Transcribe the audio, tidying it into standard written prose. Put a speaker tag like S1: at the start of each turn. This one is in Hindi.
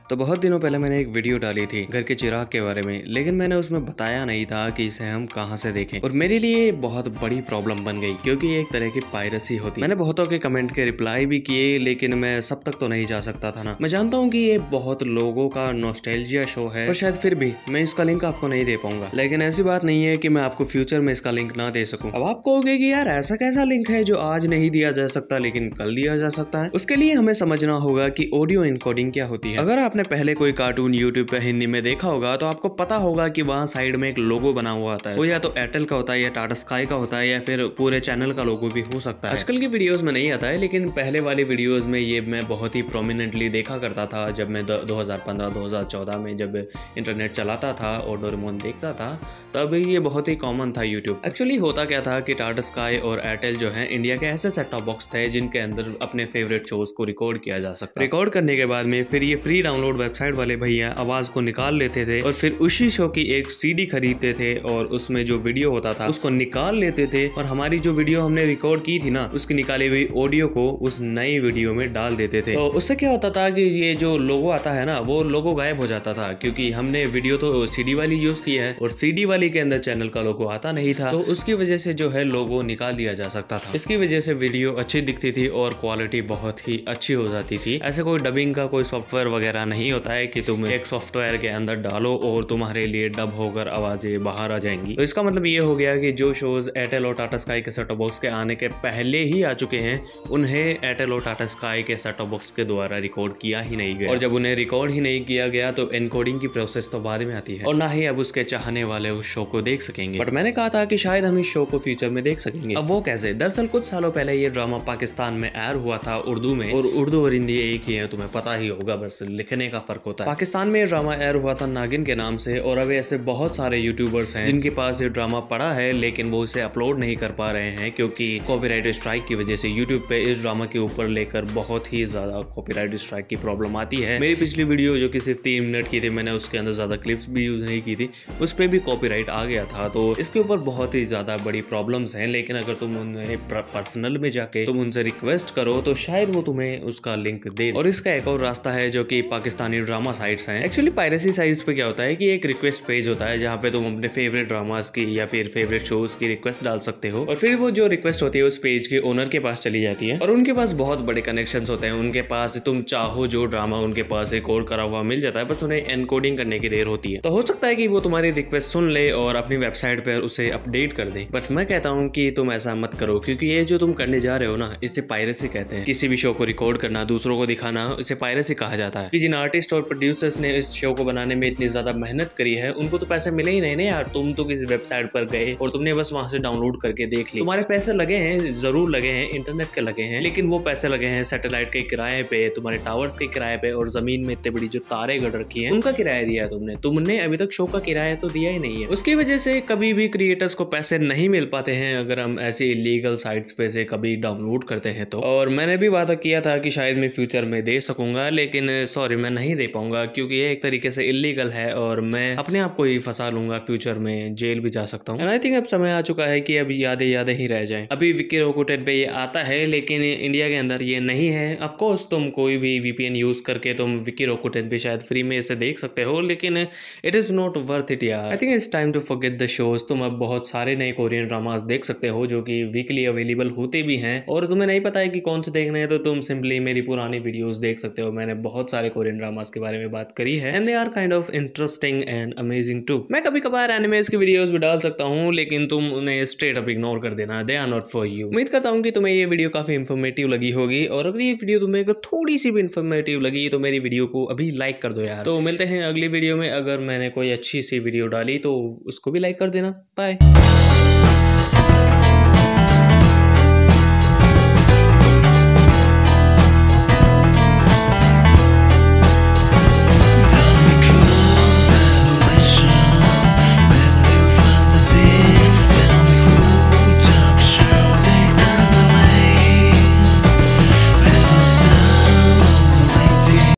S1: तो बहुत दिनों पहले मैंने एक वीडियो डाली थी घर के चिराग के बारे में, लेकिन मैंने उसमें बताया नहीं था कि इसे हम कहां से देखें। और मेरे लिए बहुत बड़ी प्रॉब्लम बन गई क्योंकि ये एक तरह की पायरेसी होती है। मैंने बहुतों के कमेंट के रिप्लाई भी किए, लेकिन मैं सब तक तो नहीं जा सकता था ना। मैं जानता हूँ कि ये बहुत लोगों का नॉस्टैल्जिया शो है, पर शायद फिर भी मैं इसका लिंक आपको नहीं दे पाऊंगा। लेकिन ऐसी बात नहीं है कि मैं आपको फ्यूचर में इसका लिंक ना दे सकूं। अब आप कहोगे कि यार ऐसा कैसा लिंक है जो आज नहीं दिया जा सकता लेकिन कल दिया जा सकता है। उसके लिए हमें समझना होगा कि ऑडियो इनकोडिंग क्या होती है। अगर आपने पहले कोई कार्टून यूट्यूब पे हिंदी में देखा होगा तो आपको पता होगा कि वहाँ साइड में एक लोगो बना हुआ आता है। वो या तो एयरटेल का होता है या टाटा स्काई का होता है या फिर पूरे चैनल का लोगो भी हो सकता है। आजकल की वीडियोस में नहीं आता है, लेकिन पहले वाली वीडियोस में ये मैं बहुत ही प्रोमिनेंटली देखा करता था। जब मैं 2015-2014 में जब इंटरनेट चलाता था और डोरेमोन देखता था, तब ये बहुत ही कॉमन था यूट्यूब। एक्चुअली होता क्या था कि टाटा स्काई और एयरटेल जो है इंडिया के ऐसे सेट टॉप बॉक्स थे जिनके अंदर अपने फेवरेट शोज को रिकॉर्ड किया जा सकता। रिकॉर्ड करने के बाद में फिर ये फ्री डाउनलोड वेबसाइट वाले भैया आवाज को निकाल लेते थे और फिर उसी शो की एक सीडी खरीदते थे और उसमें जो वीडियो होता था उसको निकाल लेते थे और हमारी जो वीडियो हमने रिकॉर्ड की थी ना उसकी निकाली हुई ऑडियो को उस नई वीडियो में डाल देते थे। तो उससे क्या होता था कि ये जो लोगो आता है ना वो लोगो गायब हो जाता था, क्योंकि हमने वीडियो तो सीडी वाली यूज की है और सीडी वाली के अंदर चैनल का लोगो आता नहीं था, तो उसकी वजह से जो है लोगो निकाल दिया जा सकता था। इसकी वजह से वीडियो अच्छी दिखती थी और क्वालिटी बहुत ही अच्छी हो जाती थी। ऐसे कोई डबिंग का कोई सॉफ्टवेयर वगैरह नहीं होता है कि तुम एक सॉफ्टवेयर के अंदर डालो और तुम्हारे लिए डब होकर आवाजें बाहर आ जाएंगी। तो इसका मतलब ये हो गया कि जो शोज एयरटेल और टाटा स्काई के सेट टॉप बॉक्स के आने के पहले ही आ चुके हैं उन्हें एयरटेल और टाटा स्काई के सेट टॉप बॉक्स के द्वारा रिकॉर्ड किया ही नहीं गया, और जब उन्हें रिकॉर्ड ही नहीं किया गया तो एनकोडिंग की प्रोसेस तो बाद में आती है और ना ही अब उसके चाहने वाले उस शो को देख सकेंगे। बट मैंने कहा था कि शायद हम इस शो को फ्यूचर में देख सकेंगे। अब वो कैसे? दरअसल कुछ सालों पहले ये ड्रामा पाकिस्तान में एयर हुआ था उर्दू में, और उर्दू और हिंदी एक ही है, तुम्हें पता ही होगा, बस लिखने का फर्क होता है। पाकिस्तान में ये ड्रामा एयर हुआ था नागिन के नाम से, और अब ऐसे बहुत सारे यूट्यूबर्स हैं जिनके पास ये ड्रामा पड़ा है लेकिन वो इसे अपलोड नहीं कर पा रहे हैं क्योंकि कॉपीराइट स्ट्राइक की वजह से यूट्यूब पे इस ड्रामा के ऊपर लेकर बहुत ही ज्यादा कॉपीराइट स्ट्राइक की प्रॉब्लम आती है। मेरी पिछली वीडियो जो कि सिर्फ 3 मिनट की थी, मैंने उसके अंदर ज्यादा क्लिप्स भी यूज नहीं की थी, उस पर भी कॉपीराइट आ गया था। तो इसके ऊपर बहुत ही ज्यादा बड़ी प्रॉब्लम्स हैं, लेकिन अगर तुम उन्हें पर्सनल में जाके तुम उनसे रिक्वेस्ट करो तो शायद वो तुम्हें उसका लिंक दे। और इसका एक और रास्ता है जो कि पाकिस्तानी ड्रामा साइट्स हैं। एक्चुअली पायरेसी साइट्स पे क्या होता है कि एक रिक्वेस्ट पेज होता है जहाँ पे तुम अपने फेवरेट ड्रामास की या फिर फेवरेट शोज की रिक्वेस्ट डाल सकते हो, और फिर वो जो रिक्वेस्ट होती है उस पेज के ओनर के पास चली जाती है और उनके पास बहुत बड़े कनेक्शंस होते हैं। उनके पास तुम चाहो जो ड्रामा उनके पास रिकॉर्ड करा हुआ मिल जाता है, बस उन्हें एनकोडिंग करने की देर होती है। तो हो सकता है कि वो तुम्हारी रिक्वेस्ट सुन ले और अपनी वेबसाइट पर उसे अपडेट कर दे। बट मैं कहता हूँ कि तुम ऐसा मत करो, क्योंकि ये जो तुम करने जा रहे हो ना इसे पायरेसी कहते हैं। किसी भी शो को रिकॉर्ड करना, दूसरों को दिखाना, इसे पायरेसी कहा जाता है। कि जिन आर्टिस्ट और प्रोड्यूसर्स ने इस शो को बनाने में इतनी ज्यादा मेहनत करी है उनको तो पैसे मिले ही नहीं ना यार। तुम तो किसी वेबसाइट पर गए और तुमने बस वहां से डाउनलोड करके देख ली। तुम्हारे पैसे लगे हैं, जरूर लगे हैं, इंटरनेट के लगे हैं, लेकिन वो पैसे लगे हैं सैटेलाइट के किराए पे, तुम्हारे टावर्स के किराए पे, और जमीन में इतनी बड़ी जो तारे गड़ रखी है उनका किराया दिया है तुमने अभी तक शो का किराया तो दिया ही नहीं है। उसकी वजह से कभी भी क्रिएटर्स को पैसे नहीं मिल पाते हैं अगर हम ऐसी इलीगल साइट्स पे से कभी डाउनलोड करते हैं तो। और मैंने भी वादा किया था कि शायद मैं फ्यूचर में दे सकूंगा, लेकिन सॉरी मैं नहीं दे पाऊंगा क्योंकि ये एक तरीके से इलीगल है और मैं अपने आप को ही फंसा लूंगा, फ्यूचर में जेल भी जा सकता हूँ। आई थिंक अब समय आ चुका है कि अब यादें ही रह जाएं। अभी विकी रोकुटेन पे ये आता है लेकिन इंडिया के अंदर ये नहीं है। ऑफ कोर्स तुम कोई भी वीपीएन यूज करके तुम विकी रोकुटेन पे शायद फ्री में इसे देख सकते हो, लेकिन it is not worth it यार। I think it's time to forget the shows. तुम अब बहुत सारे नए कोरियन ड्रामास देख सकते हो जो कि वीकली अवेलेबल होते भी हैं, और तुम्हें नहीं पता है कि कौन से देखने हैं तो तुम सिंपली मेरी पुरानी वीडियोस देख सकते हो। मैंने बहुत सारे कोरियन ड्रामास के बारे में बात करी है and they are kind of interesting and amazing too. मैं कभी कभार एनिमेस की वीडियोस भी डाल सकता हूँ, लेकिन तुम उन्हें स्ट्रेट अप इग्नोर कर देना, they are not for you. उम्मीद करता हूँ कि तुम्हें ये वीडियो काफी इंफॉर्मेटिव लगी होगी, और अगर ये वीडियो तुम्हें अगर थोड़ी सी भी इंफॉर्मेटिव लगी तो मेरी वीडियो को अभी लाइक कर दो यार। तो मिलते हैं अगली वीडियो में। अगर मैंने कोई अच्छी सी वीडियो डाली तो उसको भी लाइक कर देना। बाय।